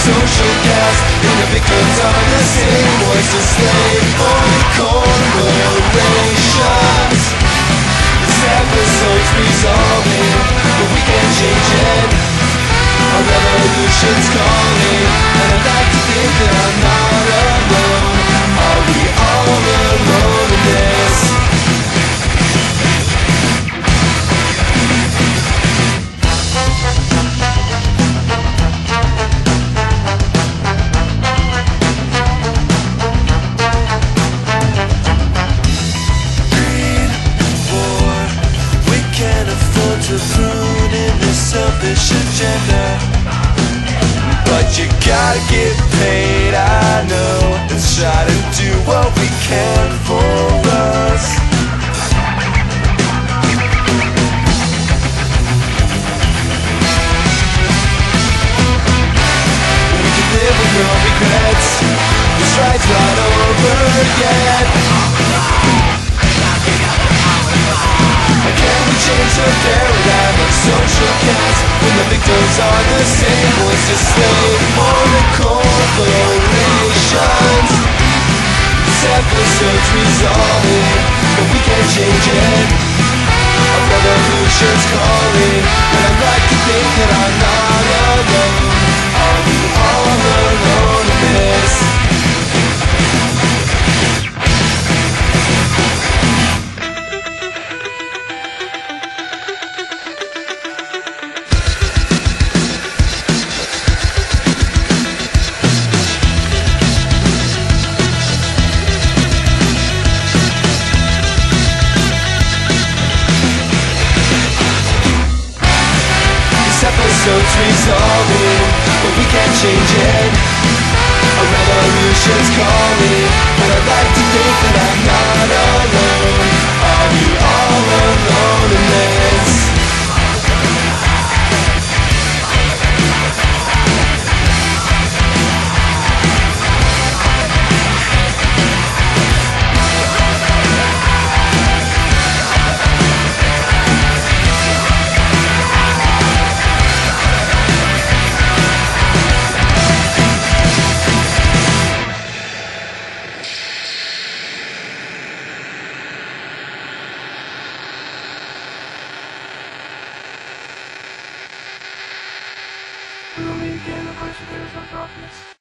social gas, and the victims are the same ones to slave for corporations. This episode's resolving, but we can't change it. A revolution's calling, and I'd like to think that I'm not alone. Are we all alone in this? To fruit in this selfish agenda, but you gotta get paid, I know. Let's try to do what we can for us. We can live with no regrets. This ride's not over yet. Can we change the paradigm of social gas when the victims are the same ones to slave for the corporations? This episode's resolving, but we can't change it. A revolution's calling, and I'd like to think that I'm not alone. Are we all alone in this? Episode's resolving, but we can't change it. A revolution's calling, and I'd like to think that I'm not alone. Are we all alone in this? We will meet again in a place where there is no darkness.